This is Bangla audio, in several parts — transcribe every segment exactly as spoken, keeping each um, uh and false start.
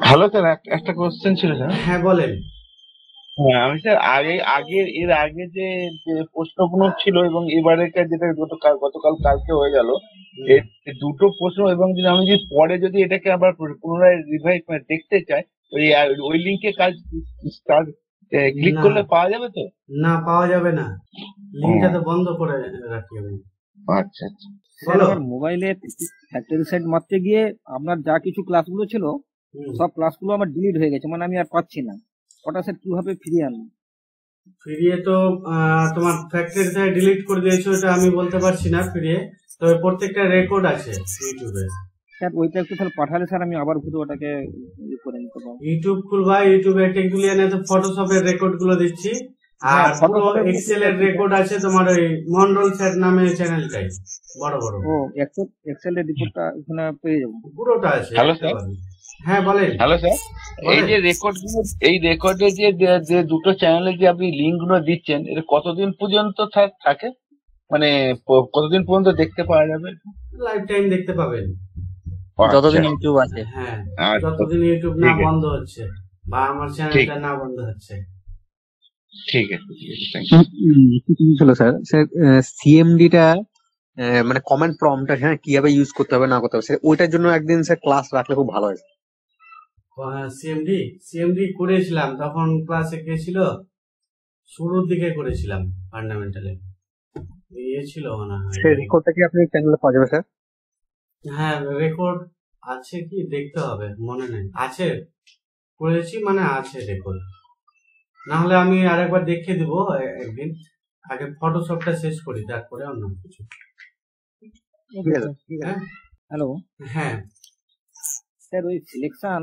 হ্যালো স্যার, এক- একটা কোশ্চেন ছিল স্যার। হ্যাঁ বলেন। হ্যাঁ, আমি স্যার আগে আগে এর আগে যে যে প্রশ্নগুলো ছিল এবং এবারেকার যেটা গতকাল গতকাল কালকে হয়ে গেল, হুম, এই দুটো প্রশ্ন, এবং যদি আমি যদি পরে যদি এটাকে আবার পুন- পুনরায় রিভাইজ মানে দেখতে চাই, ওই আর- ওই লিঙ্কে কাজ কাজ ক্লিক না করলে পাওয়া যাবে তো? না পাওয়া যাবে না, ও লিঙ্কটা তো বন্ধ করে রাখি আমি। আচ্ছা আচ্ছা। স্যার বলো। আমার মোবাইলে ফ্যাক্টরি সাইড মারতে গিয়ে আপনার যা কিছু ক্লাসগুলো ছিল হুম, সব ক্লাসগুলো আমার ডিলিট হয়ে গেছে, মানে আমি আর পাচ্ছি না। ওটা স্যার কিভাবে ফিরিয়ে আনবো? ফিরিয়ে তো আহ, তোমার ফ্যাক্টরি থেকে ডিলিট করে দিয়েছো এটা আমি বলতে পারছি না ফিরিয়ে, তবে প্রত্যেকটা রেকর্ড আছে ইউটিউবে। স্যার ওইটা একটু তাহলে পাঠালে স্যার আমি আবার ঘুরে ওটাকে ইয়ে করে নিতে পারবো। ইউটিউব খুলবা, ইউটিউবে টেকগুলিয়ানে তো ফটোশপের রেকর্ড গুলো দিচ্ছি, আর হ্যাঁ, পুরো ফটোশপের এক্সেল এর রেকর্ড আছে তোমার ওই মন্ডল স্যার নামে চ্যানেলটাই, বড় বড় ও এক্সেল এক্সেল এর রিপোর্টটা ওখানে পেয়ে যাবো। পুরোটা আছে হ্যালো দেখতে স্যার। পাবেন। হ্যাঁ বলেন। হ্যালো স্যার, এই বলেন যে রেকর্ড এই রেকর্ডে যে যে- যে দুটো চ্যানেলে যে আপনি লিঙ্ক গুলো দিচ্ছেন, এটা কতদিন পর্যন্ত থাক- থাকে, মানে প- কতদিন পর্যন্ত দেখতে পাওয়া যাবে? লাইফ টাইম দেখতে পাবেন। ও আচ্ছা যতদিন ইউটিউব আছে। হ্যাঁ, আচ্ছা, যতদিন ইউটিউব না ঠিক আছে বন্ধ হচ্ছে বা আমার ঠিক চ্যানেলটা না বন্ধ হচ্ছে। ঠিক আছে ঠিক আছে, থ্যাংক ইউ। ছিল স্যার স্যার সিএমডি টা আহ, মানে কমেন্ট প্রম্পটটা হ্যাঁ কিভাবে ইউজ করতে হবে না করতে হবে স্যার, ওইটার জন্য একদিন স্যার ক্লাস রাখলে খুব ভালো হয়। সিএমডি সিএমডি করেছিলাম, তখন ক্লাসে কে ছিল, শুরুর দিকে করেছিলাম ফান্ডামেন্টালে, ইয়ে ছিল মনে হয়। সেই রেকর্ডটা কি আপনি চ্যানেলে পাওয়া যাবে স্যার? হ্যাঁ রেকর্ড আছে কি দেখতে হবে, মনে নেই, আছে করেছি মানে আছে রেকর্ড, না হলে আমি আরেকবার দেখিয়ে দিব এ- একদিন। আগে ফটোশপটা শেষ করি তারপরে অন্য কিছু। ঠিক আছে ঠিক আছে। হ্যাঁ হ্যালো হ্যাঁ স্যার, ওই সিলেকশন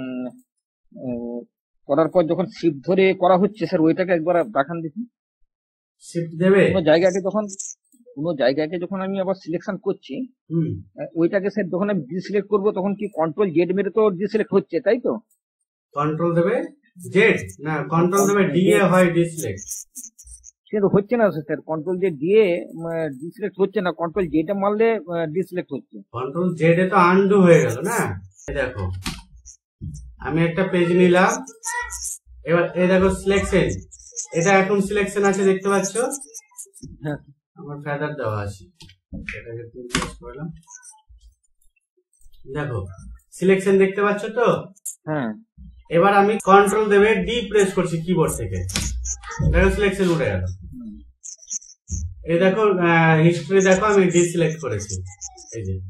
করার পর যখন শিফট ধরে করা হচ্ছে স্যার, ওইটাকে একবার দেখান দেখুন। শিফট দেবে। কোনো জায়গাকে যখন কোনো জায়গাকে যখন আমি আবার সিলেকশন করছি, হুম, আহ, ওইটাকে স্যার যখন আমি ডিসিলেক্ট করবো তখন কি কন্ট্রোল জেড মেরে তো ডিসিলেক্ট হচ্ছে, তাই তো? কন্ট্রোল দেবে জেড, না কন্ট্রোল দেবে ডি এ হয় ডিসলেক্ট। সেটা হচ্ছে না স্যার, কন্ট্রোল জেড দিয়ে ডিসিলেক্ট হচ্ছে না, কন্ট্রোল জেড মারলে ডিসিলেক্ট হচ্ছে। কন্ট্রোল জেড এ তো আনডু হয়ে গেল না। এই দেখো আমি একটা পেজ নিলাম, এবার এই দেখো সিলেকশন, এটা এখন সিলেকশন আছে দেখতে পাচ্ছ, হ্যাঁ আমার ফেদার দেওয়া আছে, এটাকে প্রেস করলাম, দেখো সিলেকশন দেখতে পাচ্ছ তো। হ্যাঁ এবার আমি কন্ট্রোল দেবে ডি প্রেস করছি কিবোর্ড থেকে, দেখো সিলেকশন উঠে গেল। এই দেখো হিস্ট্রি দেখো আমি ডিসিলেক্ট করেছি, এই যে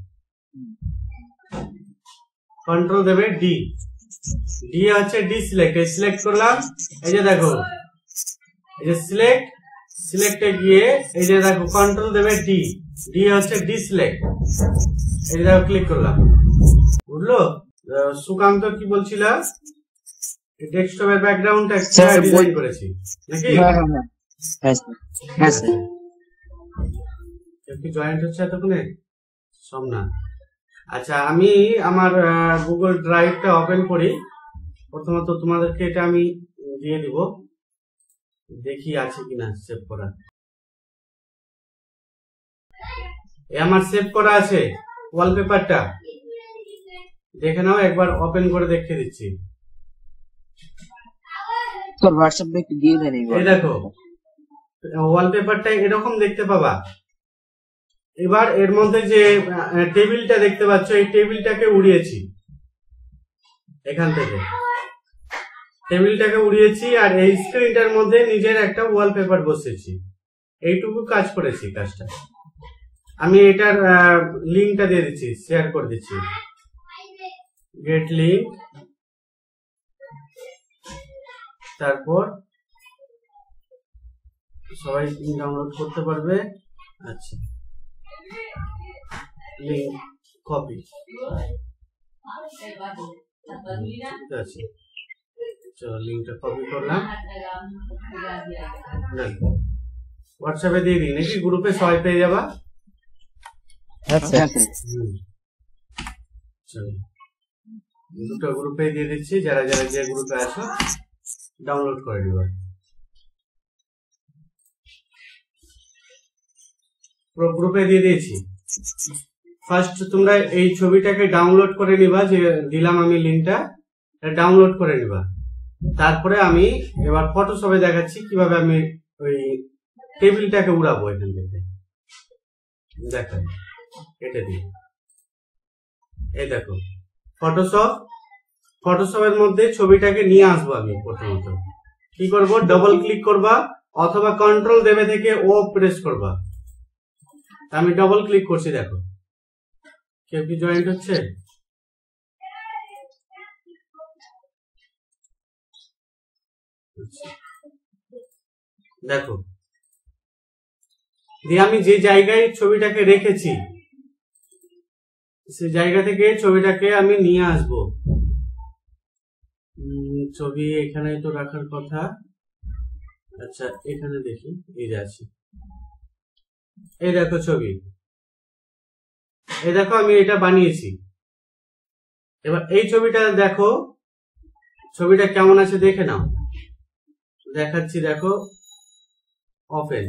কন্ট্রোল দেবে ডি, ডি হচ্ছে ডিসিলেক্ট, এই সিলেক্ট করলাম, এই যে দেখো এই যে সিলেক্ট, সিলেক্টে গিয়ে এই যে দেখো কন্ট্রোল দেবে ডি, ডি হচ্ছে ডিসিলেক্ট, এই যে দেখো ক্লিক করলাম, বুঝলো? আহ, সুকান্ত কি বলছিল, ডেস্কটপের ব্যাকগ্রাউন্ডটা স্যার, ডিজাইন বই- করেছি নাকি? হ্যাঁ হ্যাঁ হ্যাঁ হ্যাঁ স্যার হ্যাঁ স্যার। কেউ কি জয়েন্ট হচ্ছে এতক্ষণে? সোমনাথ। আচ্ছা আমি আমার গুগল ড্রাইভটা ওপেন করি, প্রথমত তোমাদেরকে এটা আমি দিয়ে দিব, দেখি আছে কিনা সেভ করা। এ আমার সেভ করা আছে ওয়ালপেপারটা, দেখে নাও, একবার ওপেন করে দেখিয়ে দিচ্ছি। স্যার হোয়াটসঅ্যাপে একটু দিয়ে দেন এই দেখো ওয়ালপেপারটা এরকম দেখতে পাবা। এবার এর মধ্যে যে টেবিলটা দেখতে পাচ্ছ, এই টেবিলটাকে উড়িয়েছি এখান থেকে, টেবিলটাকে উড়িয়েছি আর এই স্ক্রিনটার মধ্যে নিজের একটা ওয়ালপেপার বসেছি, এইটুকু কাজ করেছি কাজটা। আমি এটার লিঙ্কটা দিয়ে দিচ্ছি, শেয়ার করে দিচ্ছি, গেট লিঙ্ক, তারপর সবাই ডাউনলোড করতে পারবে। আচ্ছা লিঙ্ক কপি, ঠিক আছে, চলো লিঙ্কটা কপি করলাম, হোয়াটসঅ্যাপে দিয়ে দিই নাকি, গ্রুপে সবাই পেয়ে যাবা। হ্যাঁ স্যার। হুম, চলো দুটো গ্রুপে দিয়ে দিচ্ছি, যারা যারা যে গ্রুপে আছো ডাউনলোড করে দিবা। পুরো গ্রুপে দিয়ে দিয়েছি। ফার্স্ট তোমরা এই ছবিটাকে ডাউনলোড করে নিবা, যে দিলাম আমি লিঙ্কটা, ডাউনলোড করে নিবা। তারপরে আমি এবার ফটোশপে দেখাচ্ছি কিভাবে আমি ওই টেবিলটাকে উড়াবো। এখান থেকে দেখো কেটে দিই। এই দেখো ফটোশপ, ফটোশপের মধ্যে ছবিটাকে নিয়ে আসবো। আমি প্রথমত কি করব, ডবল ক্লিক করবা অথবা কন্ট্রোল দেবে থেকে ও প্রেস করবা। আমি ডবল ক্লিক করছি, দেখো কেউ কি জয়েন্ট হচ্ছে? দেখো দিয়ে আমি যে জায়গায় ছবিটাকে রেখেছি সেই জায়গা থেকে ছবিটাকে আমি নিয়ে আসব। ছবি এখানে তো রাখার কথা। আচ্ছা এখানে দেখি, এই যে আছে, এই দেখো ছবি, এই দেখো আমি এটা বানিয়েছি। এবার এই ছবিটা দেখো, ছবিটা কেমন আছে দেখে নাও। দেখাচ্ছি, দেখো ওপেন।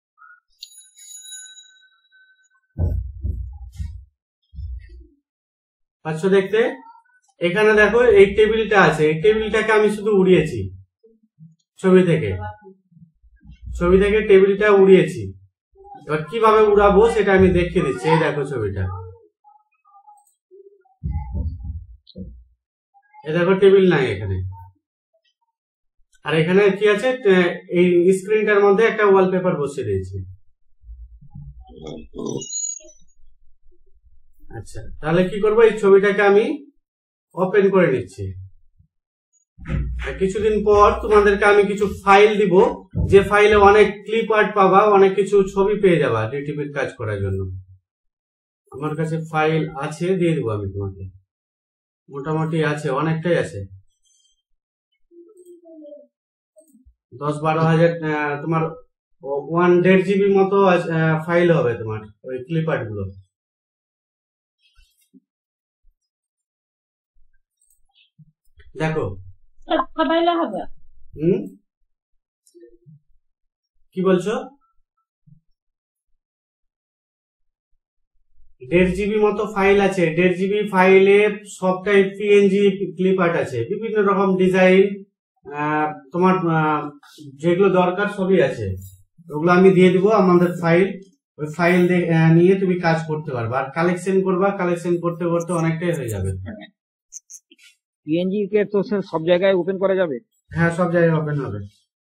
পাচ্ছ দেখতে? এখানে দেখো এই টেবিলটা আছে, এই টেবিলটাকে আমি শুধু উড়িয়েছি ছবি থেকে, ছবি থেকে টেবিলটা উড়িয়েছি। এবার কিভাবে উড়াবো সেটা আমি দেখিয়ে দিচ্ছি। এই দেখো ছবিটা, এই দেখো টেবিল নাই এখানে। আর এখানে কি আছে, এই স্ক্রিনটার মধ্যে একটা ওয়ালপেপার বসিয়ে দিয়েছি। আচ্ছা তাহলে কি করবো, এই ছবিটাকে আমি ওপেন করে নিচ্ছি। কিছুদিন পর তোমাদেরকে আমি কিছু ফাইল দিব, যে ফাইলে অনেক ক্লিপ আর্ট পাবা, অনেক কিছু ছবি পেয়ে যাবা ডিটিপির কাজ করার জন্য। আমার কাছে ফাইল আছে, দিয়ে দিব আমি তোমাকে। মোটামুটি আছে, অনেকটাই আছে, দশ বারো হাজার তোমার ওয়ান দেড় জিবি মতো ফাইল হবে তোমার ওই ক্লিপ আর্ট গুলো। দেখো হুম কি বলছো? দেড় জিবি মতো ফাইল আছে। দেড় জিবি ফাইলে সবটাই পিএনজি ক্লিপ আর্ট আছে, বিভিন্ন রকম ডিজাইন, তোমার যেগুলো দরকার সবই আছে। ওগুলো আমি দিয়ে দিব আমাদের ফাইল। ওই ফাইল নিয়ে তুমি কাজ করতে পারবে, আর কালেকশন করবা, কালেকশন করতে করতে অনেকটাই হয়ে যাবে। পিএনজি কে তো সব জায়গায় ওপেন করা যাবে? হ্যাঁ সব জায়গায় ওপেন হবে।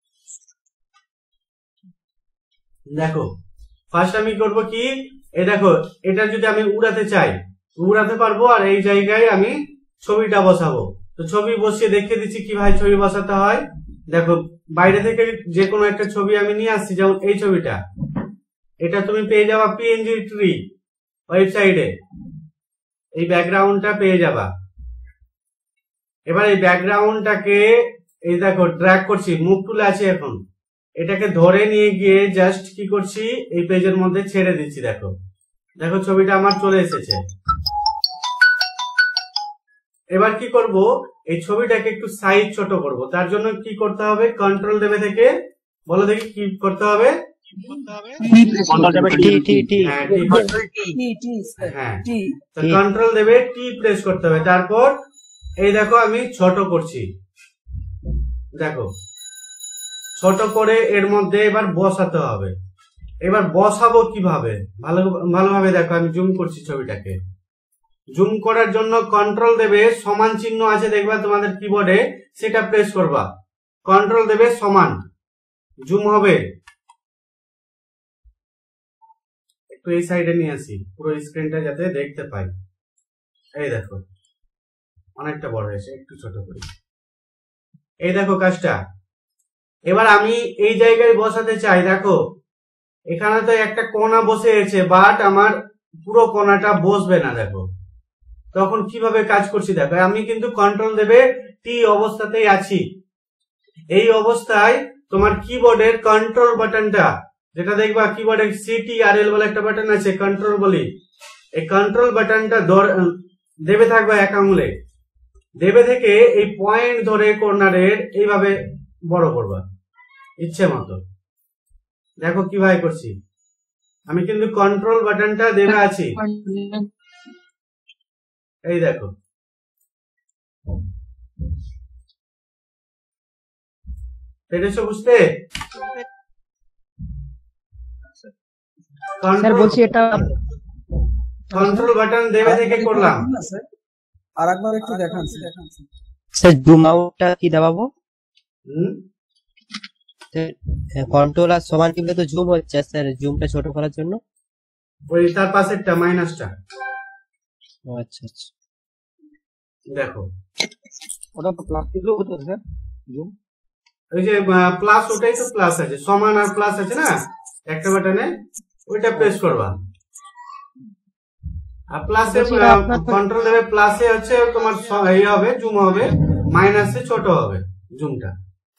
দেখো ফার্স্ট আমি করব কি, এই দেখো এটা যদি আমি উড়াতে চাই উড়াতে পারবো, আর এই জায়গায় আমি ছবিটা বসাবো। তো ছবি বসিয়ে দেখিয়ে দিচ্ছি কিভাবে ছবি বসাতে হয়। দেখো বাইরে থেকে যে কোনো একটা ছবি আমি নিয়ে আসছি, যেমন এই ছবিটা, এটা তুমি পেয়ে যাবা পিএনজি ট্রি ওয়েবসাইটে, এই ব্যাকগ্রাউন্ডটা পেয়ে যাবা। এবার এই ব্যাকগ্রাউন্ডটাকে এই দেখো ড্র্যাগ করছি, মুভ টুলে আছে এখন, এটাকে ধরে নিয়ে গিয়ে জাস্ট কি করছি, এই পেজের মধ্যে ছেড়ে দিচ্ছি। দেখো দেখো ছবিটা আমার চলে এসেছে। এবার কি করব, এই ছবিটাকে একটু সাইজ ছোট করব। তার জন্য কি করতে হবে, কন্ট্রোল দেবে থেকে, বলো দেখি কি করতে হবে। হ্যাঁ কন্ট্রোল দেবে টি প্রেস করতে হবে। তারপর এই দেখো আমি ছোট করছি, দেখো ছোট করে এর মধ্যে এবার বসাতে হবে। এবার বসাবো কিভাবে, ভালো ভালোভাবে দেখো, আমি জুম করছি ছবিটাকে। জুম করার জন্য কন্ট্রোল দেবে, সমান চিহ্ন আছে দেখবা তোমাদের কিবোর্ডে, সেটা প্রেস করবা। কন্ট্রোল দেবে সমান, জুম হবে। একটু এই সাইডে নিয়ে আসি, পুরো স্ক্রিনটা যাতে দেখতে পাই। এই দেখো অনেকটা বড় হয়েছে, একটু ছোট করি। এই দেখো কাজটা। এবার আমি এই জায়গায় বসাতে চাই, দেখো এখানে তো একটা কোণা বসে আছে, বাট আমার পুরো কোণাটা বসবে না। দেখো তখন কিভাবে কাজ করছি, দেখো আমি কিন্তু কন্ট্রোল দেবে টি অবস্থাতেই আছি। এই অবস্থায় তোমার কিবোর্ডের কন্ট্রোল বাটনটা, যেটা দেখবা কিবোর্ডে সিটি আর এল বলে একটা বাটন আছে, কন্ট্রোল বলি, এই কন্ট্রোল বাটনটা দেবে থাকবে এক আঙুলে, দেবে থেকে এই পয়েন্ট ধরে কর্নারের এইভাবে বড় করবা ইচ্ছে মতো। দেখো কিভাবে করছি, আমি কিন্তু কন্ট্রোল বাটনটা দেবে আছি। এই দেখো পেরেছো বুঝতে? স্যার বলছি এটা কন্ট্রোল বাটন দেবে থেকে করলাম। আর একবার একটু দেখান স্যার জুম আউটটা কি দাবাবো? হুম কন্ট্রোল আর সমান টিপলে তো জুম হচ্ছে স্যার, জুমটা ছোট করার জন্য। ওই তার পাশেরটা মাইনাসটা ও আচ্ছা আচ্ছা। দেখো ওটা তো প্লাস্টিকের হতো স্যার জুম। ওই যে প্লাস, ওটাই তো প্লাস আছে, সমান আর প্লাস আছে না একটা বাটনে, ওইটা প্রেস করবা। আর প্লাসে কন্ট্রোল দেবে, প্লাসে হচ্ছে তোমার এই হবে জুম হবে, মাইনাসে ছোট হবে জুমটা।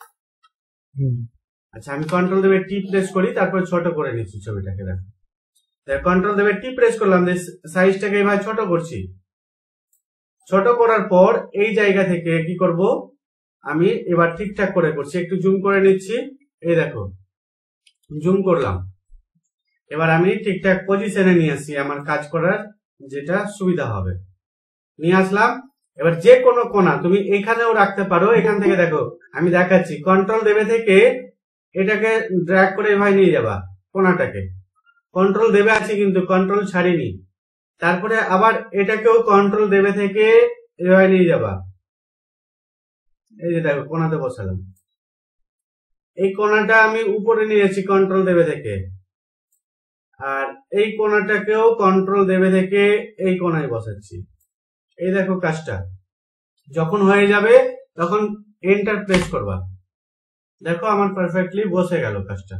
আচ্ছা আমি কন্ট্রোল দেবে টি প্রেস করি, তারপর ছোট করে নিচ্ছি ছবিটাকে। দেখো কন্ট্রোল দেবে টি প্রেস করলাম, সাইজটাকে এভাবে ছোট করছি। ছোট করার পর এই জায়গা থেকে কি করব, আমি এবার ঠিকঠাক করে করছি, একটু জুম করে নিচ্ছি। এই দেখো জুম করলাম। এবার আমি ঠিকঠাক পজিশনে নিয়ে আসছি, আমার কাজ করার যেটা সুবিধা হবে নিয়ে আসলাম। এবার যে কোনো কোণা তুমি এখানেও রাখতে পারো। এখান থেকে দেখো আমি দেখাচ্ছি, কন্ট্রোল দেবে থেকে এটাকে ড্র্যাগ করে এভাবে নিয়ে যাবা কোণাটাকে। কন্ট্রোল দেবে আছে কিন্তু কন্ট্রোল ছাড়িনি। তারপরে আবার এটাকেও কন্ট্রোল দেবে থেকে এভাবে নিয়ে যাবা। এই যে দেখো কোণাতে বসালাম, এই কোণাটা আমি উপরে নিয়ে যাচ্ছি কন্ট্রোল দেবে থেকে, আর এই কোণাটাকেও কন্ট্রোল দেবে থেকে এই কোণায় বসাচ্ছি। এই দেখো কাজটা যখন হয়ে যাবে তখন এন্টার প্রেস করবা। দেখো আমার পারফেক্টলি বসে গেল কাজটা।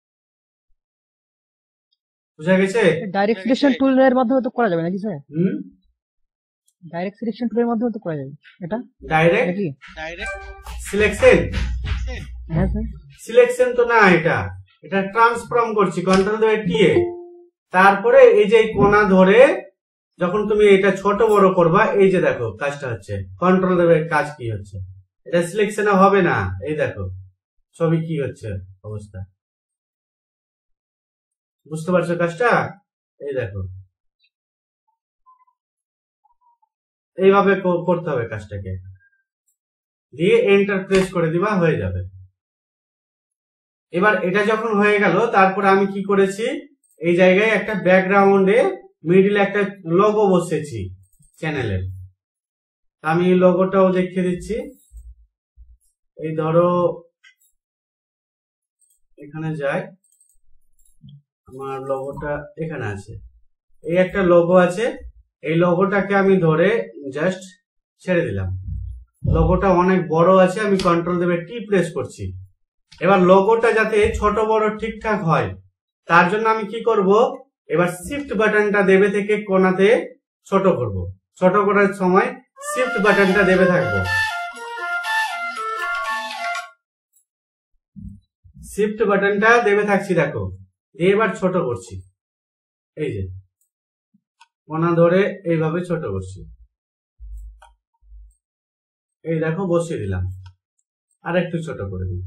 বুঝা গেছে? ডাইরেক্ট সিলেকশন টুলের মাধ্যমে তো করা যাবে নাকি স্যার? হুম ডাইরেক্ট সিলেকশন টুলের মাধ্যমে তো করা যাবে এটা ডাইরেক্ট নাকি? সিলেকশন হ্যাঁ স্যার। সিলেকশন তো না, এটা এটা ট্রান্সফর্ম করছি কন্ট্রোল দেবে টি এ। তারপরে এই যে কোণা ধরে যখন তুমি এটা ছোট বড় করবা, এই যে দেখো কাজটা হচ্ছে, কন্ট্রোল দেবে কাজ কি হচ্ছে, এটা সিলেকশনে হবে না। এই দেখো ছবি কি হচ্ছে অবস্থা, বুঝতে পারছো কাজটা? এই দেখো এইভাবে করতে হবে কাজটাকে, দিয়ে এন্টার প্রেস করে দিবা, হয়ে যাবে। এবার এটা যখন হয়ে গেল, তারপর আমি কি করেছি, এই জায়গায় একটা ব্যাকগ্রাউন্ডে মিডিলে একটা লোগো বসেছি চ্যানেলের। আমি লোগোটাও দেখিয়ে দিচ্ছি। এই ধরো এখানে যাই, আমার লোগোটা এখানে আছে, এই একটা লোগো আছে। এই লোগোটাকে আমি ধরে জাস্ট ছেড়ে দিলাম। লোগোটা অনেক বড় আছে, আমি কন্ট্রোল দেবে টি প্রেস করছি। এবার লোগোটা যাতে ছোট বড় ঠিকঠাক হয়, তার জন্য আমি কি করব, এবার শিফট বাটনটা দেবে থেকে কোণাতে ছোট করব। ছোট করার সময় শিফট বাটনটা দেবে থাকবো, শিফট বাটনটা দেবে থাকছি। দেখো এবার ছোট করছি, এই যে কোণা ধরে এইভাবে ছোট করছি। এই দেখো বসিয়ে দিলাম, আর একটু ছোট করে দিই,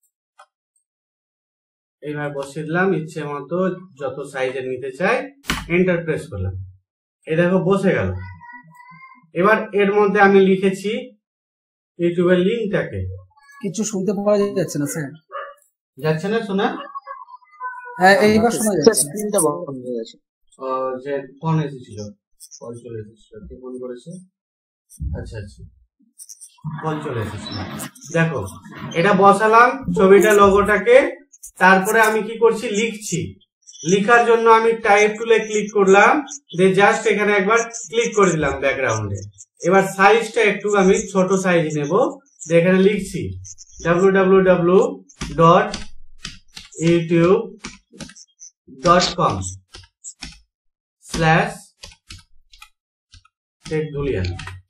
এইভাবে বসিয়ে দিলাম। ইচ্ছে মতো যত সাইজের নিতে চাই, এন্টার প্রেস করলাম। এই দেখো বসে গেল। এবার এর মধ্যে আমি লিখেছি ইউটিউবের লিঙ্কটাকে। কিছু শুনতে পাওয়া যাচ্ছে না স্যার? যাচ্ছে না শোনা? হ্যাঁ এইবার শোনা যাচ্ছে। স্ক্রিনটা বন্ধ হয়ে গেছে। ও যে ফোন এসেছিল, কল চলে এসেছিল, কে ফোন করেছে? আচ্ছা আচ্ছা কল চলে এসেছিল। দেখো এটা বসালাম ছবিটা, লোগোটাকে। তারপরে আমি কি করছি, লিখছি। লিখার জন্য আমি টাইপ টুলে ক্লিক করলাম, দিয়ে জাস্ট এখানে একবার ক্লিক করে দিলাম ব্যাকগ্রাউন্ডে। এবার সাইজটা একটু আমি ছোট সাইজ নেব, এখানে লিখছি W W W dot YouTube dot com slash tech Dhulian.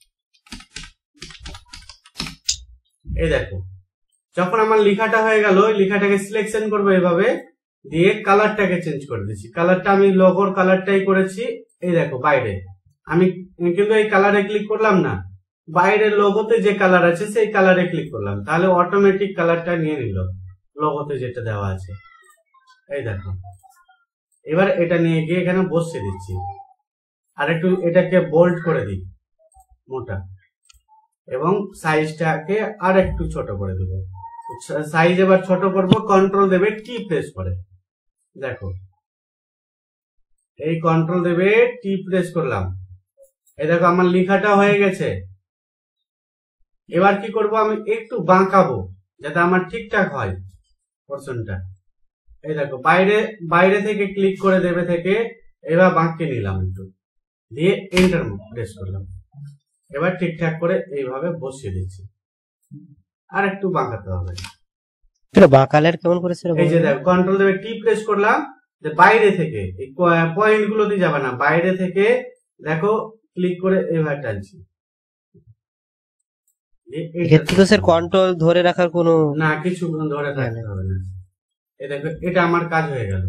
এই দেখো যখন আমার লেখাটা হয়ে গেল, লেখাটাকে সিলেকশন করবো এভাবে, দিয়ে কালারটাকে চেঞ্জ করে দিচ্ছি। কালারটা আমি লোগোর কালারটাই করেছি। এই দেখো বাইরে আমি কিন্তু এই কালারে ক্লিক করলাম না, বাইরের লোগোতে যে কালার আছে সেই কালারে ক্লিক করলাম, তাহলে অটোমেটিক কালারটা নিয়ে নিল লোগোতে যেটা দেওয়া আছে। এই দেখো এবার এটা নিয়ে গিয়ে এখানে বসিয়ে দিচ্ছি, আর একটু এটাকে বোল্ড করে দিই মোটা। এবং সাইজটাকে আর একটু ছোট করে দেবো। সাইজ এবার ছোট করব, কন্ট্রোল দেবে টি প্রেস করে, দেখো এই কন্ট্রোল দেবে টি প্রেস করলাম, এই দেখো আমার লেখাটা হয়ে গেছে। এবার কি করব, আমি একটু বাঁকাবো যাতে আমার ঠিকঠাক হয় পোর্শনটা। এই দেখো বাইরে বাইরে থেকে ক্লিক করে দেবে থেকে এবার বাঁকিয়ে নিলাম একটু, দিয়ে এন্টার প্রেস করলাম। এবার ঠিকঠাক করে এইভাবে বসিয়ে দিচ্ছি, আর একটু বাঁকাতে হবে। বাঁকালের কেমন করে? এই যে দেখো কন্ট্রোল দেবে টি প্রেস করলাম, যে বাইরে থেকে এই পয়েন্ট গুলোতে যাবে না, বাইরে থেকে দেখো ক্লিক করে এইভাবে টানছি। এক্ষেত্রে স্যার কন্ট্রোল ধরে রাখার কোনো না, কিছু ধরে রাখতে হবে না। এই দেখো এটা আমার কাজ হয়ে গেল।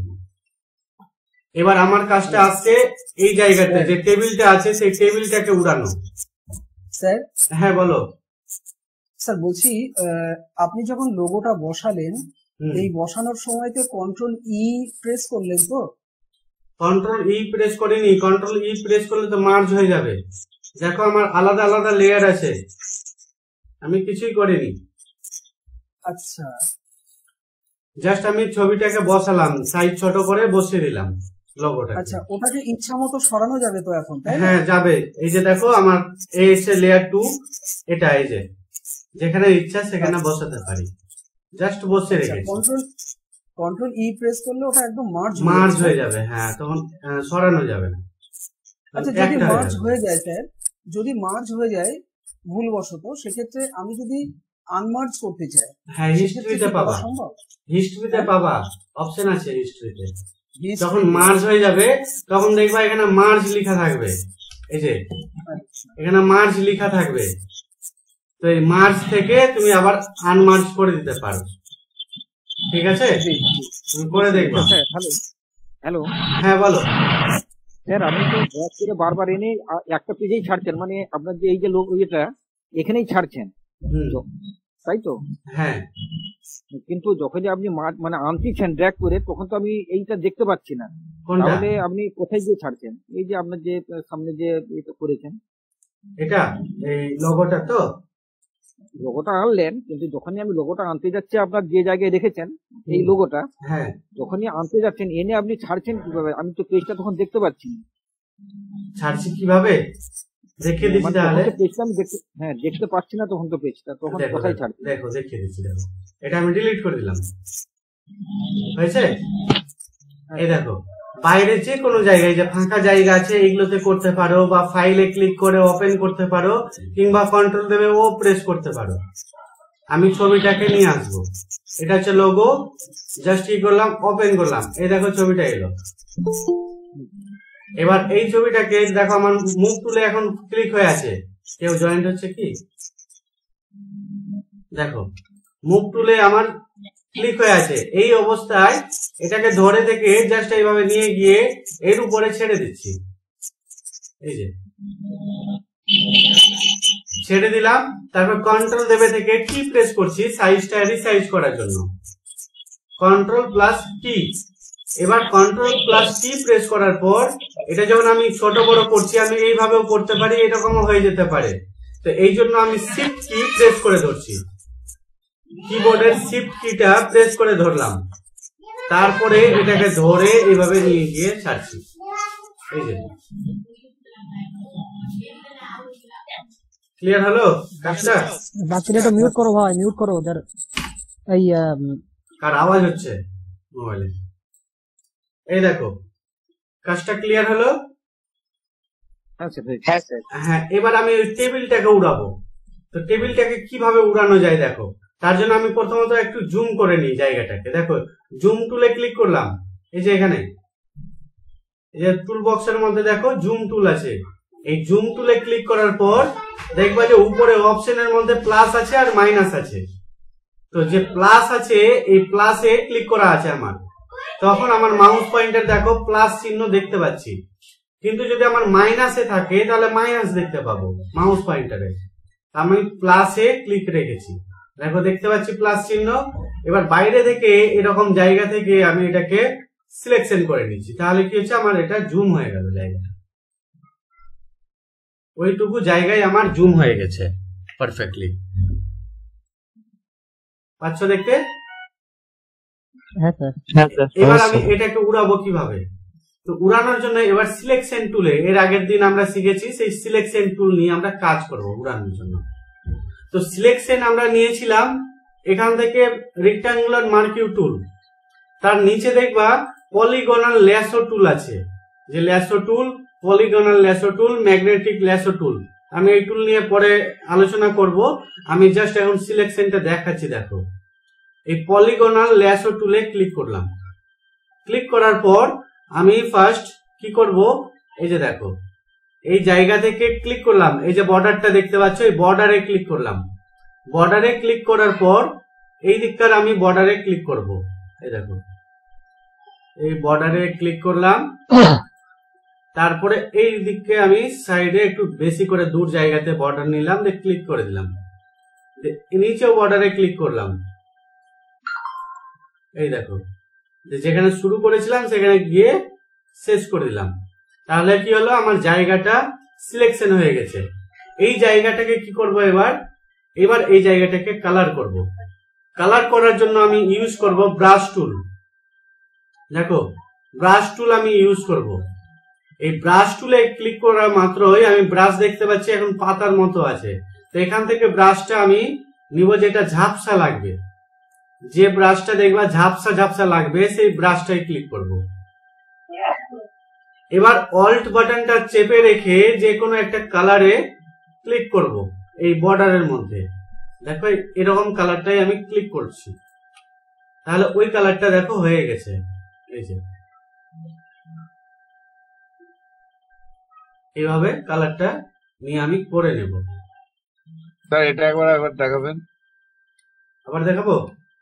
এবার আমার কাজটা আসছে এই জায়গাতে যে টেবিলটা আছে সেই টেবিলটাকে উড়ানো। স্যার হ্যাঁ বলো। স্যার বলছি আহ, আপনি যখন লোগোটা বসালেন, এই বসানোর সময়তে কন্ট্রোল ই প্রেস করলেন তো? কন্ট্রোল ই প্রেস করিনি, কন্ট্রোল ই প্রেস করলে তো মার্জ হয়ে যাবে। দেখো আমার আলাদা আলাদা লেয়ার আছে, আমি কিছুই করিনি। আচ্ছা, জাস্ট আমি ছবিটাকে বসালাম, সাইজ ছোট করে বসিয়ে দিলাম লোগোটা। আচ্ছা, ওটাকে ইচ্ছা মতো সরানো যাবে তো এখন, তাই না? হ্যাঁ যাবে। এই যে দেখো আমার এই এসে লেয়ার টু, এটা এই যে যেখানে ইচ্ছা সেখানে বসাতে পারি, জাস্ট বসে রেখেছি। কন্ট্রোল কন্ট্রোল ই প্রেস করলে ওটা একদম মার্জ মার্জ হয়ে যাবে। হ্যাঁ তখন আহ, সরানো যাবে না। আচ্ছা, যদি একটা হয়ে মার্জ যাবে। হয়ে যায় স্যার, যদি মার্জ হয়ে যায় ভুলবশত, সেক্ষেত্রে আমি যদি আনমার্জ করতে চাই, হ্যাঁ হিস্ট্রিতে পাবা, সম্ভব? হিস্ট্রিতে পাবা অপশন আছে হিস্ট্রিতে। যখন মার্জ হয়ে যাবে তখন দেখবা এখানে মার্জ লেখা থাকবে, এই যে এখানে মার্জ লেখা থাকবে। তো এই মার্জ থেকে তুমি আবার আনমার্জ করে দিতে পারো, ঠিক আছে? তুমি করে দেখবা। স্যার হ্যালো হ্যালো হ্যাঁ বলো। স্যার আপনি তো ব্যাক করে বারবার এনে আ- একটা পেজেই ছাড়ছেন, মানে আপনার যে এই যে লোক ইয়েটা এখানেই ছাড়ছেন, হুম, তো তাই তো? হ্যাঁ কিন্তু যখনই আপনি মা- মানে আনতেছেন ড্র্যাগ করে, তখন তো আমি এইটা দেখতে পাচ্ছি না। কোনটা? তাহলে আপনি কোথায় গিয়ে ছাড়ছেন? এই যে আপনার যে আহ, সামনে যে এটা করেছেন, এটা এই লোগোটা তো লোগোটা আনলেন, কিন্তু যখনই আমি লোগোটা আনতে যাচ্ছি আপনার যে জায়গায় রেখেছেন এই লোগোটা, হ্যাঁ যখনই আনতে যাচ্ছেন এনে আপনি ছাড়ছেন কিভাবে? আমি তো পেজটা তখন দেখতে পাচ্ছি না। ছাড়ছি কিভাবে দেখিয়ে দিচ্ছি মানে তাহলে। তখন তো পেজটা আমি দেখতে, হ্যাঁ দেখতে পাচ্ছি না তখন তো পেজটা, তখন দেখো কোথায় দেখো, ছাড়ছি? দেখো দেখিয়ে দিচ্ছি, দেখো এটা আমি ডিলিট করে দিলাম, হয়েছে? এই দেখো বাইরে যে কোনো জায়গায় যে ফাঁকা জায়গা আছে এগুলোতে করতে পারো, বা ফাইলে ক্লিক করে ওপেন করতে পারো, কিংবা কন্ট্রোল দেবে ও প্রেস করতে পারো। আমি ছবিটাকে নিয়ে আসবো, এটা হচ্ছে লোগো, জাস্ট কি করলাম ওপেন করলাম, এই দেখো ছবিটা এলো। এবার এই ছবিটাকে দেখো আমার মুখ তুলে এখন ক্লিক হয়ে আছে, কেউ জয়েন্ট হচ্ছে কি? দেখো মুখ তুলে আমার ক্লিক হয়ে আছে। এই অবস্থায় এটাকে ধরে থেকে জাস্ট এইভাবে নিয়ে গিয়ে এর উপরে ছেড়ে দিচ্ছি, এই যে ছেড়ে দিলাম। তারপর কন্ট্রোল দেবে থেকে টি প্রেস করছি সাইজটা রিসাইজ করার জন্য, কন্ট্রোল প্লাস টি। এবার কন্ট্রোল প্লাস টি প্রেস করার পর এটা যখন আমি ছোট বড় করছি, আমি এইভাবেও করতে পারি, এরকমও হয়ে যেতে পারে। তো এই জন্য আমি শিফট কি প্রেস করে ধরছি, কিবোর্ডের শিফট কিটা প্রেস করে ধরলাম, তারপরে এটাকে ধরে এইভাবে নিয়ে গিয়ে ছাড়ছি, এই যে ক্লিয়ার হলো কাজটা? বাকিটা একটু মিউট করো ভাই, মিউট করো ওদের এই আম, কার আওয়াজ হচ্ছে মোবাইলে? এই দেখো কাজটা ক্লিয়ার হলো। হ্যাঁ স্যার। হ্যাঁ স্যার। হ্যাঁ এবার আমি ওই টেবিলটাকে উড়াবো। তো টেবিলটাকে কিভাবে উড়ানো যায় দেখো, তার জন্য আমি প্রথমত একটু জুম করে নিই জায়গাটাকে। দেখো জুম টুলে ক্লিক করলাম, এই যে এখানে এই যে টুল বক্সের মধ্যে দেখো জুম টুল আছে। এই জুম টুলে ক্লিক করার পর দেখবা যে উপরে অপশনের মধ্যে প্লাস আছে আর মাইনাস আছে। তো যে প্লাস আছে এই প্লাসে ক্লিক করা আছে আমার, তখন আমার মাউস পয়েন্টার দেখো প্লাস চিহ্ন দেখতে পাচ্ছি। কিন্তু যদি আমার মাইনাসে থাকে তাহলে মাইনাস দেখতে পাবো মাউস পয়েন্টারে। আমি প্লাসে ক্লিক রেখেছি, দেখো দেখতে পাচ্ছি প্লাস চিহ্ন। এবার বাইরে থেকে এরকম জায়গা থেকে আমি এটাকে সিলেকশন করে নিচ্ছি, তাহলে কি হচ্ছে আমার এটা জুম হয়ে গেল, জায়গাটা ওইটুকু জায়গায় আমার জুম হয়ে গেছে। পারফেক্টলি। পাচ্ছ দেখতে? হ্যাঁ স্যার। হ্যাঁ স্যার। এবার আমি এটাকে উড়াবো কিভাবে? তো উড়ানোর জন্য এবার সিলেকশন টুলে, এর আগের দিন আমরা শিখেছি, সেই সিলেকশন টুল নিয়ে আমরা কাজ করব উড়ানোর জন্য। তো সিলেকশন আমরা নিয়েছিলাম এখান থেকে রেক্টাঙ্গুলার মার্কিউ টুল, তার নিচে দেখবা পলিগনাল ল্যাসো টুল আছে, যে lasso tool, polygonal lasso tool, magnetic lasso tool. আমি এই টুল নিয়ে পরে আলোচনা করব, আমি জাস্ট এখন সিলেকশনটা দেখাচ্ছি। দেখো, এই পলিগনাল ল্যাসো টুলে ক্লিক করলাম। ক্লিক করার পর আমি ফার্স্ট কি করব, এই যে দেখো এই জায়গা থেকে ক্লিক করলাম, এই যে বর্ডারটা দেখতে পাচ্ছ, এই বর্ডারে ক্লিক করলাম। বর্ডারে ক্লিক করার পর এই দিককার আমি বর্ডারে ক্লিক করব। এই দেখো এই বর্ডারে ক্লিক করলাম, তারপরে এই দিকে আমি সাইডে একটু বেশি করে দূর জায়গাতে বর্ডার নিলাম, দিয়ে ক্লিক করে দিলাম। নিচেও বর্ডারে ক্লিক করলাম। এই দেখো যেখানে শুরু করেছিলাম সেখানে গিয়ে শেষ করে দিলাম। তাহলে কি হলো, আমার জায়গাটা সিলেকশন হয়ে গেছে। এই জায়গাটাকে কি করব এবার, এবার এই জায়গাটাকে কালার করব। কালার করার জন্য আমি ইউজ করব ব্রাশ টুল। দেখো ব্রাশ টুল আমি ইউজ করব। এই ব্রাশ টুলে ক্লিক করা মাত্রই আমি ব্রাশ দেখতে পাচ্ছি এখন পাতার মতো আছে। তো এখান থেকে ব্রাশটা আমি নিব, যেটা ঝাপসা লাগবে, যে ব্রাশটা দেখবা ঝাপসা ঝাপসা লাগবে সেই ব্রাশটাই ক্লিক করব। এবার অল্ট বাটনটা চেপে রেখে যে কোনো একটা কালারে ক্লিক করব এই বর্ডারের মধ্যে। দেখো এরকম কালারটাই আমি ক্লিক করছি, তাহলে ওই কালারটা দেখো হয়ে গেছে। এই যে এইভাবে কালারটা নিয়ে আমি করে নেব। স্যার এটা একবার একবার দেখাবেন। আবার দেখাবো,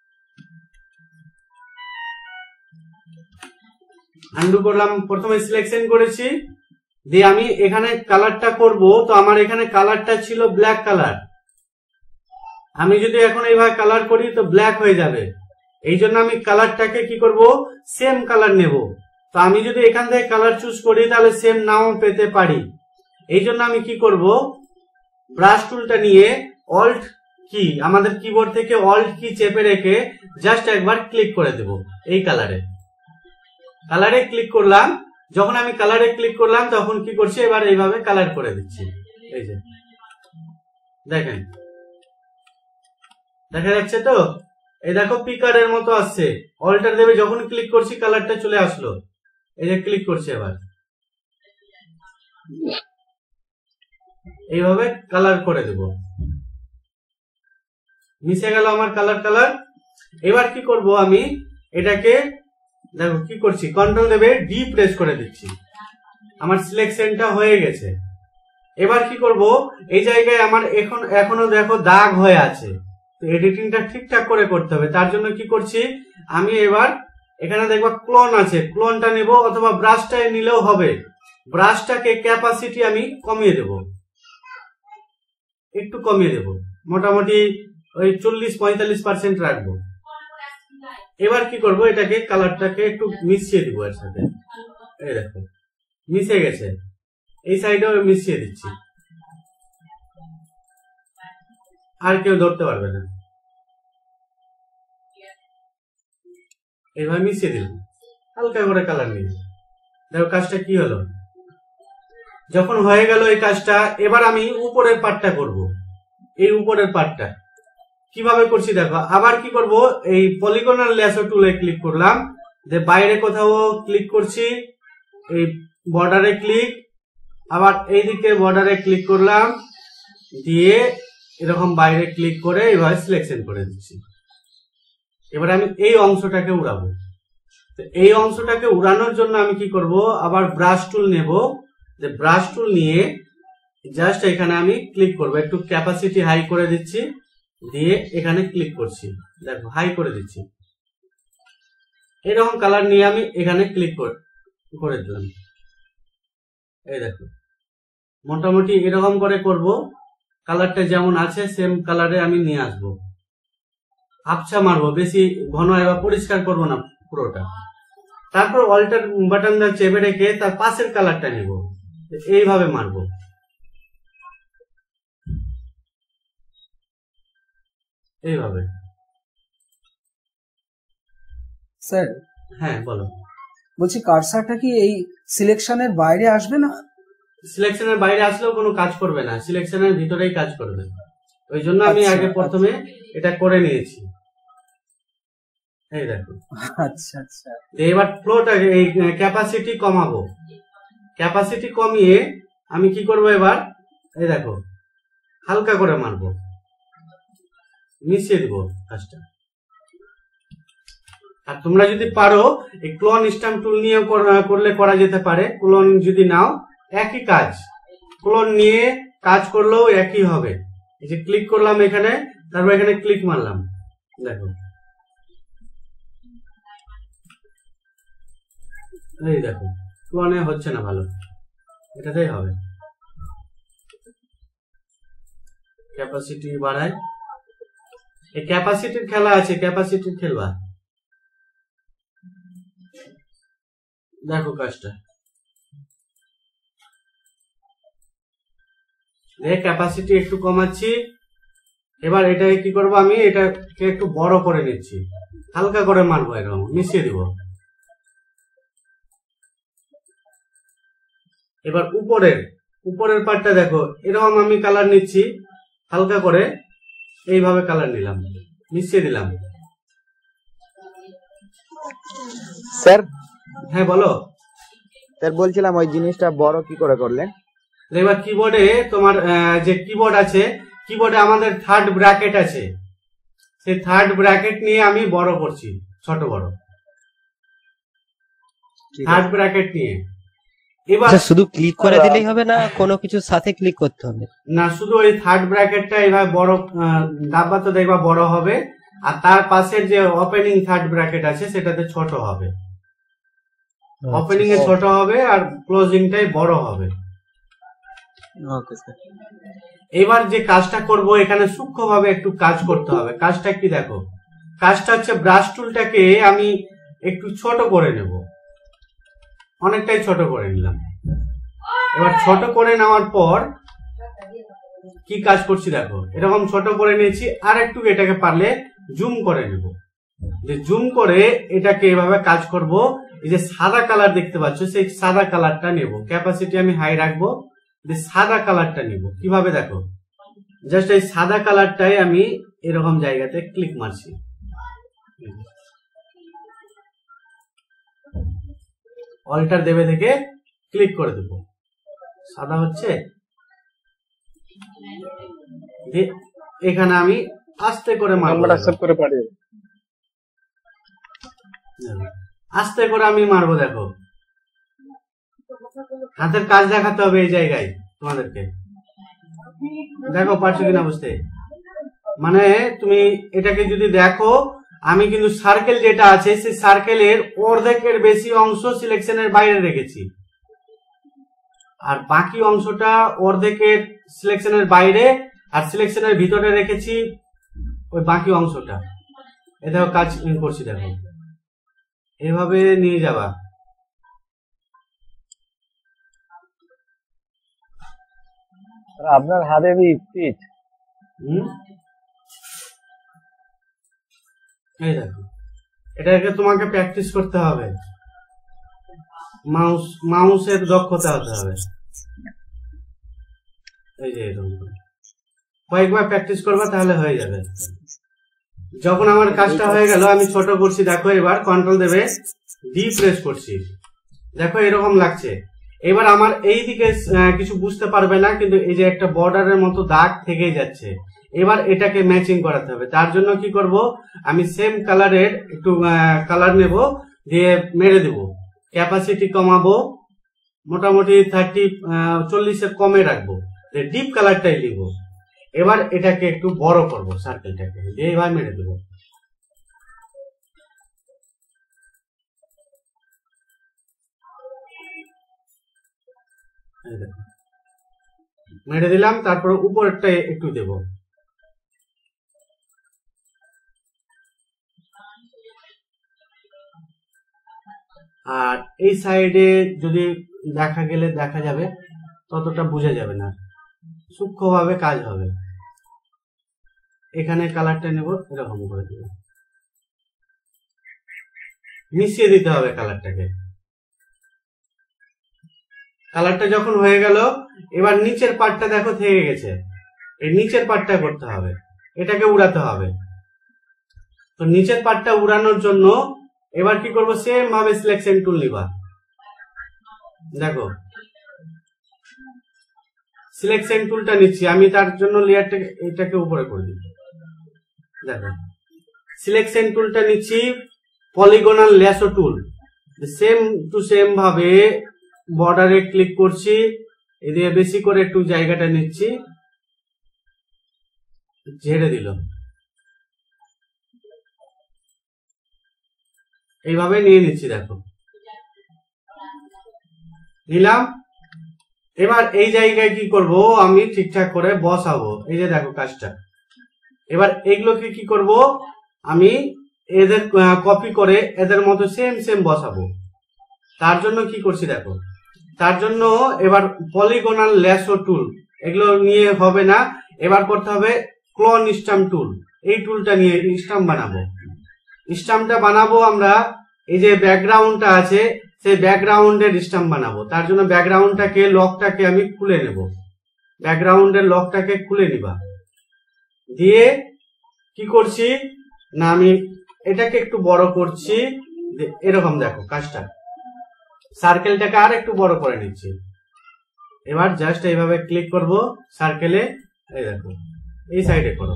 আনডু করলাম। প্রথমে সিলেকশন করেছি, দিয়ে আমি এখানে কালারটা করব। তো আমার এখানে কালারটা ছিল ব্ল্যাক কালার, আমি যদি এখন এইভাবে কালার করি তো ব্ল্যাক হয়ে যাবে। এই জন্য আমি কালারটাকে কি করব, সেম কালার নেব। তো আমি যদি এখান থেকে কালার চুজ করি তাহলে সেম নাও পেতে পারি। এই জন্য আমি কি করব, ব্রাশ টুলটা নিয়ে অল্ট কি, আমাদের কিবোর্ড থেকে অল্ট কি চেপে রেখে জাস্ট একবার ক্লিক করে দেব এই কালারে। কালারে ক্লিক করলাম, যখন আমি কালারে ক্লিক করলাম তখন কি করছি, এবার এইভাবে কালার করে দিচ্ছি। এই যে দেখেন দেখা যাচ্ছে তো, এই দেখো পিকারের মতো আসছে। অল্টার দেবে, যখন ক্লিক করছি কালারটা চলে আসলো। এই যে ক্লিক করছি, এবার এইভাবে কালার করে দেব। মিশে গেল আমার কালার কালার। এবার কি করব, আমি এটাকে দেখো কি করছি, কন্ট্রোল দেবে ডি প্রেস করে দিচ্ছি, আমার সিলেকশনটা হয়ে গেছে। এবার কি করব, এই জায়গায় আমার এখন এখনো দেখো দাগ হয়ে আছে, তো এডিটিংটা ঠিকঠাক করে করতে হবে। তার জন্য কি করছি, আমি এবার এখানে দেখবা ক্লোন আছে, ক্লোনটা নেব, অথবা ব্রাশটাই নিলেও হবে। ব্রাশটাকে ক্যাপাসিটি আমি কমিয়ে দেব, একটু কমিয়ে দেব, মোটামুটি ওই চল্লিশ পঁয়তাল্লিশ পার্সেন্ট রাখবো। এবার কি করব, এটাকে কালারটাকে একটু মিশিয়ে দিব এর সাথে। এই দেখো মিশে গেছে, এই সাইডেও মিশিয়ে দিচ্ছি, আর কেউ ধরতে পারবে না। এইভাবে মিশিয়ে দিলাম, হালকা করে কালার নিয়ে। দেখো কাজটা কি হলো, যখন হয়ে গেল এই কাজটা, এবার আমি উপরের পার্টটা করব। এই উপরের পার্টটা কিভাবে করছি দেখো, আবার কি করব, এই পলিগনাল ল্যাসো টুলে ক্লিক করলাম, যে বাইরে কোথাও ক্লিক করছি, এই বর্ডারে ক্লিক, আবার এইদিকে বর্ডারে ক্লিক করলাম, দিয়ে এরকম বাইরে ক্লিক করে এইভাবে সিলেকশন করে দিচ্ছি। এবার আমি এই অংশটাকে উড়াবো। তো এই অংশটাকে উড়ানোর জন্য আমি কি করব, আবার ব্রাশ টুল নেব, যে ব্রাশ টুল নিয়ে জাস্ট এখানে আমি ক্লিক করব, একটু ক্যাপাসিটি হাই করে দিচ্ছি, দিয়ে এখানে ক্লিক করছি, দেখো হাই করে দিচ্ছি। এরকম কালার নিয়ে আমি এখানে ক্লিক করে দিলাম। এই দেখো মোটামুটি এরকম করে করব, কালারটা যেমন আছে সেম কালারে আমি নিয়ে আসবো। আবছা মারবো, বেশি ঘন এবার পরিষ্কার করবো না পুরোটা। তারপর অল্টার বাটনটা চেপে রেখে তার পাশের কালারটা নিব, এইভাবে মারবো। এইভাবে। স্যার হ্যাঁ বলো। বলছি কার্সারটা কি এই সিলেকশনের বাইরে আসবে না? সিলেকশনের বাইরে আসলেও কোনো কাজ করবে না, সিলেকশনের ভিতরেই কাজ করবে। ওই জন্য আমি আচ্ছা, আগে প্রথমে এটা করে নিয়েছি। এই দেখো। আচ্ছা আচ্ছা এবার ফ্লোটা এই ক্যাপাসিটি কমাবো, ক্যাপাসিটি কমিয়ে আমি কি করব এবার, এই দেখো হালকা করে মারবো, মিশিয়ে দিব কাজটা। আর তোমরা যদি পারো এই ক্লোন স্ট্যাম্প টুল নিয়ে করলে করা যেতে পারে। ক্লোন যদি নাও একই কাজ, ক্লোন নিয়ে কাজ করলেও একই হবে। এই যে ক্লিক করলাম এখানে, তারপর এখানে ক্লিক মারলাম, দেখো এই দেখো ক্লোনে হচ্ছে না ভালো, এটাতেই হবে। ক্যাপাসিটি বাড়ায়, এই ক্যাপাসিটির খেলা আছে, ক্যাপাসিটির খেলবা। দেখো কাজটা, দেখ ক্যাপাসিটি একটু কমাচ্ছি। এবার এটাকে কি করবো, আমি এটাকে একটু বড় করে নিচ্ছি, হালকা করে মারবো, এরকম মিশিয়ে দিব। এবার উপরের উপরের পার্টটা দেখো, এরকম আমি কালার নিচ্ছি, হালকা করে এইভাবে কালার নিলাম, মিশিয়ে দিলাম। স্যার হ্যাঁ বলো। স্যার বলছিলাম ওই জিনিসটা বড় কি করে করলেন? এবার কিবোর্ডে তোমার যে কিবোর্ড আছে, কিবোর্ডে আমাদের থার্ড ব্র্যাকেট আছে, সেই থার্ড ব্র্যাকেট নিয়ে আমি বড় করছি, ছোট বড় থার্ড ব্র্যাকেট নিয়ে। এবার শুধু ক্লিক করে দিলেই হবে না, কোনো কিছুর সাথে ক্লিক করতে হবে? না, শুধু ওই থার্ড ব্র্যাকেটটা এইভাবে বড় দাববা তো দেখবা বড় হবে, আর তার পাশের যে ওপেনিং থার্ড ব্র্যাকেট আছে সেটাতে ছোট হবে। ওপেনিং এ ছোট হবে আর ক্লোজিংটাই বড় হবে। Okay sir. এবার যে কাজটা করব, এখানে সূক্ষ্মভাবে একটু কাজ করতে হবে। কাজটা কি দেখো, কাজটা হচ্ছে ব্রাশ টুলটাকে আমি একটু ছোট করে নেব, অনেকটাই ছোট করে নিলাম। এবার ছোট করে নেওয়ার পর কি কাজ করছি দেখো, এরকম ছোট করে নিয়েছি, আর একটু এটাকে পারলে জুম করে নেব। যে জুম করে এটাকে এভাবে কাজ করব। এই যে সাদা কালার দেখতে পাচ্ছ, সেই সাদা কালারটা নেব, ক্যাপাসিটি আমি হাই রাখবো, যে সাদা কালারটা নিব। কিভাবে দেখো, জাস্ট এই সাদা কালারটাই আমি এরকম জায়গাতে ক্লিক মারছি, অল্টার দেবে থেকে ক্লিক করে দেব, সাদা হচ্ছে। এখানে আমি আস্তে করে মারবো, আস্তে করে আমি মারবো। দেখো হাতের কাজ দেখাতে হবে এই জায়গায় তোমাদেরকে, দেখো পারছো কিনা বুঝতে। মানে তুমি এটাকে যদি দেখো, আমি কিন্তু সার্কেল যেটা আছে সেই সার্কেলের অর্ধেকের বেশি অংশ সিলেকশনের বাইরে রেখেছি, আর বাকি অংশটা অর্ধেকের সিলেকশনের বাইরে আর সিলেকশনের ভিতরে রেখেছি ওই বাকি অংশটা। এ দেখো কাজ করছি, দেখো এভাবে নিয়ে যাবা। আপনার হাতে স্পিচ। হুম, এই দেখো এটাকে তোমাকে প্র্যাকটিস করতে হবে, মাউস মাউসের দক্ষতা হতে হবে। এই যে এরকম কয়েকবার প্র্যাকটিস করবা, তাহলে হয়ে যাবে। যখন আমার কাজটা হয়ে গেল, আমি ছোট করছি, দেখো এবার কন্ট্রোল দেবে ডি প্রেস করছি, দেখো এরকম লাগছে। এবার আমার এই দিকে কিছু বুঝতে পারবে না, কিন্তু এই যে একটা বর্ডারের মতো দাগ থেকে যাচ্ছে। এবার এটাকে ম্যাচিং করাতে হবে। তার জন্য কি করব, আমি সেম কালারের একটু কালার নেব, দিয়ে মেরে দেব, ক্যাপাসিটি কমাবো, মোটামুটি থার্টি চল্লিশের কমে রাখবো, ডিপ কালারটাই লিখবো। এবার এটাকে একটু বড় করবো, সার্কেলটাকে এইভাবে মেরে দেবো। মেরে দিলাম, তারপর উপরেরটা একটু দেব। আর এই সাইডে যদি দেখা গেলে দেখা যাবে, ততটা বোঝা যাবে না, সূক্ষ্মভাবে কাজ হবে। এখানে কালারটা নেব, এরকম করে দেব, মিশিয়ে দিতে হবে কালারটাকে। কালারটা যখন হয়ে গেল, এবার নিচের পার্টটা দেখো থেকে গেছে, এই নিচের পার্টটা করতে হবে, এটাকে উড়াতে হবে। তো নিচের পার্টটা উড়ানোর জন্য এবার কি করব, সেম ভাবে সিলেকশন টুল নিবা। দেখো সিলেকশন টুলটা নিচ্ছি আমি, তার জন্য লেয়ারটাকে এটাকে উপরে করে দিই। দেখো সিলেকশন টুলটা নিচ্ছি, polygonal lasso tool, same to same ভাবে বর্ডারে ক্লিক করছি, এদিকে বেশি করে একটু জায়গাটা নিচ্ছি, ঝেড়ে দিল, এইভাবে নিয়ে নিচ্ছি। দেখো নিলাম। এবার এই জায়গায় কি করব, আমি ঠিকঠাক করে বসাবো। এই যে দেখো কাজটা, এবার এগুলোকে কি করব, আমি এদের কপি করে এদের মতো সেম সেম বসাবো। তার জন্য কি করছি দেখো, তার জন্য এবার পলিগনাল ল্যাসো টুল, এগুলো নিয়ে হবে না, এবার করতে হবে ক্লোন স্টাম্প টুল। এই টুলটা নিয়ে স্টাম্প বানাবো। স্টাম্পটা বানাবো আমরা, এই যে ব্যাকগ্রাউন্ডটা আছে সেই ব্যাকগ্রাউন্ডের স্টাম্প বানাবো। তার জন্য ব্যাকগ্রাউন্ডটাকে লকটাকে আমি খুলে নেব, ব্যাকগ্রাউন্ডের লকটাকে খুলে নিবা। দিয়ে কি করছি না, আমি এটাকে একটু বড় করছি, এরকম দেখো কাজটা, সার্কেলটাকে আর একটু বড় করে নিচ্ছি। এবার জাস্ট এইভাবে ক্লিক করব সার্কেলে, এই দেখো এই সাইডে করো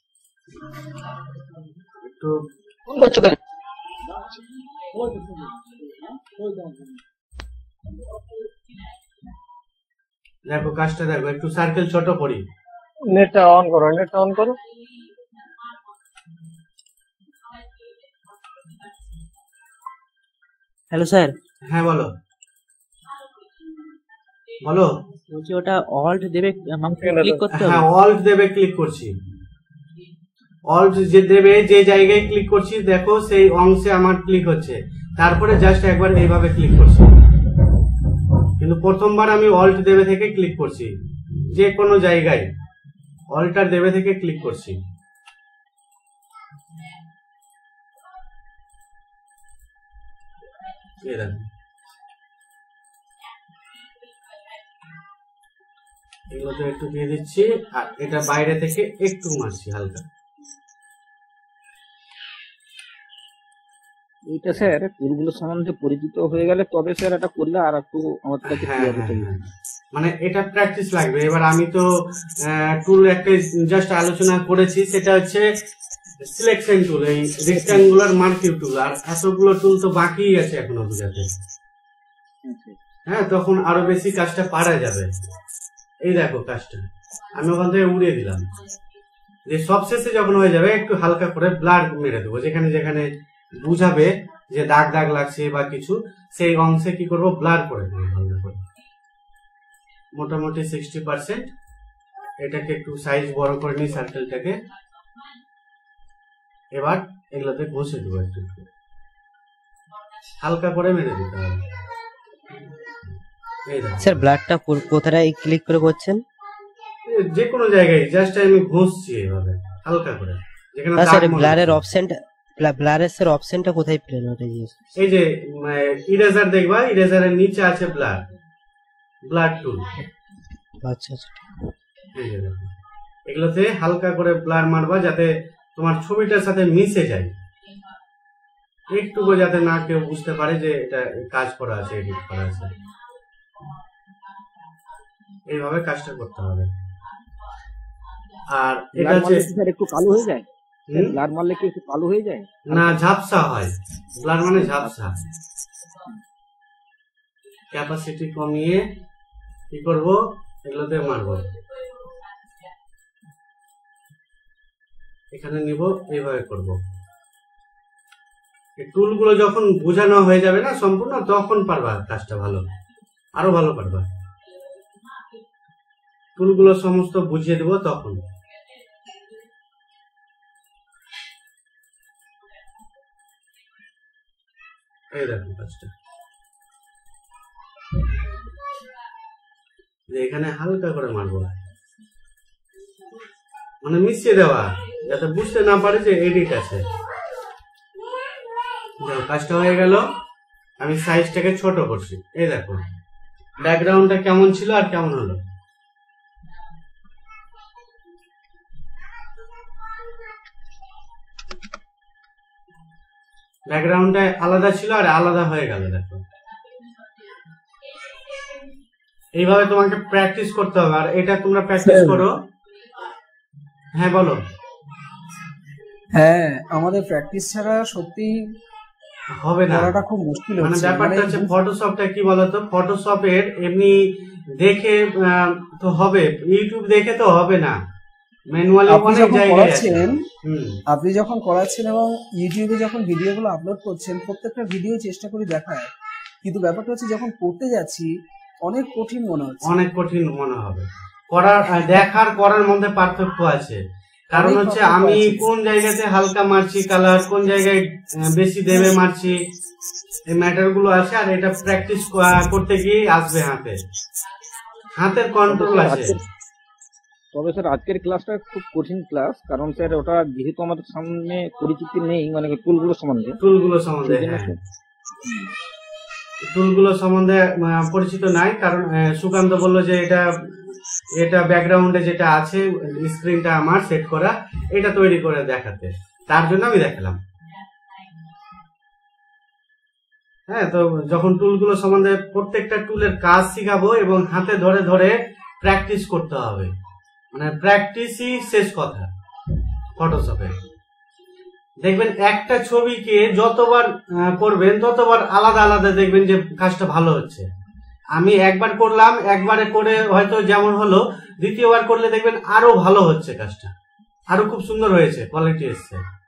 একটু, দেখো কাজটা দেখো, একটু সার্কেল ছোট করি। নেটটা অন করো, নেটটা অন করো। হ্যালো স্যার, হ্যাঁ বলো বলো। বলছি ওটা অল্ট দেবে ক্লিক করতে হবে? হ্যাঁ অল্ট দেবে ক্লিক করছি, অল্ট যে দেবে যে জায়গায় ক্লিক করছি দেখো সেই অংশে আমার ক্লিক হচ্ছে, তারপরে জাস্ট একবার এইভাবে ক্লিক করছি। কিন্তু প্রথমবার আমি অল্ট দেবে থেকে ক্লিক করছি, যে কোনো জায়গায় অল্টার দেবে থেকে ক্লিক করছি। এগুলোতে একটু দিয়ে দিচ্ছি, আর এটা বাইরে থেকে একটু মারছি হালকা। এইটা স্যার টুলগুলো সম্বন্ধে পরিচিত হয়ে গেলে তবে স্যার এটা করলে আর একটু আমার কাছে ক্লিয়ার হতে পারে। মানে এটা প্র্যাকটিস লাগবে। এবার আমি তো টুল একটা জাস্ট আলোচনা করেছি, সেটা হচ্ছে সিলেকশন টুল, এই রেক্ট্যাঙ্গুলার মার্কিং টুল, আর এতগুলো টুল তো বাকি আছে এখনো বুঝাতে। হ্যাঁ, তখন আরো বেশি কাজটা পারা যাবে। এই দেখো কাজটা আমি ওখান থেকে উড়িয়ে দিলাম, যে সবশেষে যখন হয়ে যাবে একটু হালকা করে ব্লার মেরে দেবো, যেখানে যেখানে বুঝাবে যে দাগ দাগ লাগছে বা কিছু, সেই অংশে কি করব, ব্লার করে দেবো ভালো করে, মোটামুটি সিক্সটি পার্সেন্ট। এটাকে একটু সাইজ বড় করে নিই সার্কেলটাকে। এবার এগুলোতে ঘষে দেবো, একটু হালকা করে মেরে দিতে হবে। স্যার ব্লাডটা কোথায় ক্লিক করে করছেন? যে কোনো জায়গায় জাস্ট আমি ঘষছি এইভাবে হালকা করে, যেখানে স্যার ব্লারের অপশনটা, ব্লারের স্যার অপশনটা কোথায় পেলেন ওটা? এই যে ইরেজার দেখবা, ইরেজারের নিচে আছে ব্লার, ব্লার টুল। আচ্ছা আচ্ছা, এই যে দেখো, এগুলোতে হালকা করে ব্লার মারবা যাতে তোমার ছবিটার সাথে মিশে যায়, একটুকু যাতে না কেউ বুঝতে পারে যে এটা কাজ করা আছে, এডিট করা আছে। এইভাবে কাজটা করতে হবে। আর এটা হচ্ছে একটু কালো হয়ে যায়, ব্লার মারলে কি একটু কালো হয়ে যায়? না, ঝাপসা হয়, ব্লার মানে ঝাপসা। ক্যাপাসিটি কমিয়ে কি করব, এগুলোতে মারবো, এখানে নিব, এইভাবে করব। এই টুলগুলো যখন বোঝানো হয়ে যাবে না সম্পূর্ণ, তখন পারবা কাজটা ভালো, আরো ভালো পারবা। টুলগুলো সমস্ত বুঝিয়ে দেবো তখন। এই দেখো কাজটা, এখানে হালকা করে মারবো, মানে মিশিয়ে দেওয়া, যাতে বুঝতে না পারে যে এডিট আছে। দেখো কাজটা হয়ে গেল। আমি সাইজটাকে ছোট করছি। এই দেখো ব্যাকগ্রাউন্ডটা কেমন ছিল আর কেমন হলো। ব্যাকগ্রাউন্ডটা আলাদা ছিল আর আলাদা হয়ে গেল। দেখো এইভাবে তোমাকে প্র্যাকটিস করতে হবে। আর এটা তোমরা প্র্যাকটিস করো। হ্যাঁ বলো। হ্যাঁ, আমাদের প্র্যাকটিস ছাড়া সত্যি হবে না, করাটা খুব মুশকিল মানে হচ্ছে। ব্যাপারটা মানে হচ্ছে ফটোশপটা কি বলতো, ফটোশপের এমনি দেখে আহ, তো হবে, ইউটিউব দেখে তো হবে না, ম্যানুয়ালি আপনি অনেক যখন জায়গায় আছে। করাচ্ছেন হুম আপনি যখন করাচ্ছেন এবং ইউটিউবে যখন ভিডিওগুলো আপলোড করছেন, প্রত্যেকটা ভিডিও চেষ্টা করি দেখায়, কিন্তু ব্যাপারটা হচ্ছে যখন করতে যাচ্ছি অনেক কঠিন মনে হচ্ছে। অনেক কঠিন মনে হবে। করার আহ, দেখার করার মধ্যে পার্থক্য আছে। কারণ অনেক হচ্ছে পার্থক্য আমি আছে। কোন জায়গাতে হালকা মারছি কালার, কোন জায়গায় আহ, বেশি দেবে মারছি, এই ম্যাটার গুলো আছে। আর এটা প্র্যাকটিস করতে গিয়ে আসবে হাতে, হাতের কন্ট্রোল আছে। তবে স্যার আজকের ক্লাসটা খুব কঠিন ক্লাস, কারণ স্যার ওটা যেহেতু আমাদের সামনে পরিচিতি নেই, মানে টুলগুলো সম্বন্ধে, টুলগুলো সম্বন্ধে, সেই জন্য হ্যাঁ স্যার টুলগুলো সম্বন্ধে আহ, পরিচিত নাই। কারণ আহ, সুকান্ত বললো যে এটা এটা ব্যাকগ্রাউন্ডে যেটা আছে স্ক্রিনটা আমার সেট করা, এটা তৈরি করে দেখাতে, তার জন্য আমি দেখালাম। হ্যাঁ, তো যখন টুলগুলো সম্বন্ধে প্রত্যেকটা টুলের কাজ শিখাবো এবং হাতে ধরে ধরে প্র্যাকটিস করতে হবে, মানে প্র্যাকটিসই শেষ কথা ফটোশপে। দেখবেন একটা ছবিকে যতবার আহ, করবেন ততবার আলাদা আলাদা দেখবেন যে কাজটা ভালো হচ্ছে। আমি একবার করলাম, একবারে করে হয়তো যেমন হলো, দ্বিতীয়বার করলে দেখবেন আরো ভালো হচ্ছে কাজটা, আরো খুব সুন্দর হয়েছে, কোয়ালিটি এসছে।